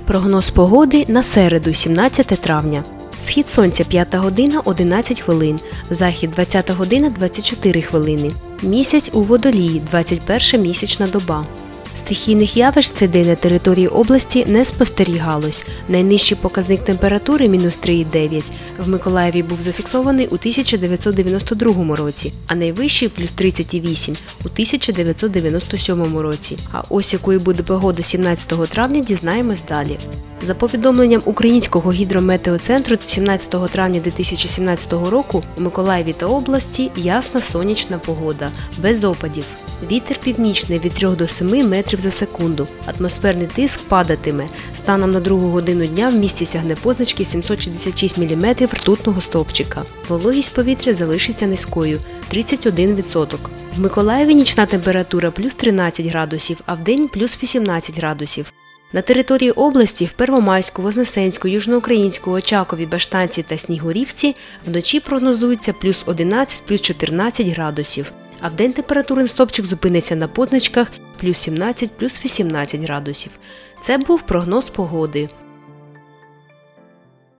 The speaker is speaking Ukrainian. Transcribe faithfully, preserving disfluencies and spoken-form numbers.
Прогноз погоди на середу, сімнадцяте травня. Схід сонця п'ята година одинадцять хвилин, захід двадцята година двадцять чотири хвилини. Місяць у Водолії, двадцять перша місячна доба. Стихійних явищ в цей день на території області не спостерігалось. Найнижчий показник температури – мінус три цілих дев'ять сотих в Миколаєві був зафіксований у тисяча дев'ятсот дев'яносто другому році, а найвищий – плюс тридцять цілих вісім сотих у тисяча дев'ятсот дев'яносто сьомому році. А ось якою буде погода сімнадцятого травня, дізнаємось далі. За повідомленням Українського гідрометеоцентру, сімнадцятого травня дві тисячі сімнадцятого року у Миколаєві та області ясна сонячна погода, без опадів. Вітер північний від трьох до семи метрів за секунду. Атмосферний тиск падатиме. Станом на другу годину дня в місті сягне позначки сімсот шістдесят шість міліметрів ртутного стовпчика. Вологість повітря залишиться низькою – тридцять один відсоток. В Миколаєві нічна температура плюс тринадцять градусів, а вдень плюс вісімнадцять градусів. На території області в Первомайську, Вознесенську, Южноукраїнську, Очакові, Баштанці та Снігурівці вночі прогнозується плюс одинадцять, плюс чотирнадцять градусів. А вдень температурний стовпчик зупиниться на позначках плюс сімнадцять, плюс вісімнадцять градусів. Це був прогноз погоди.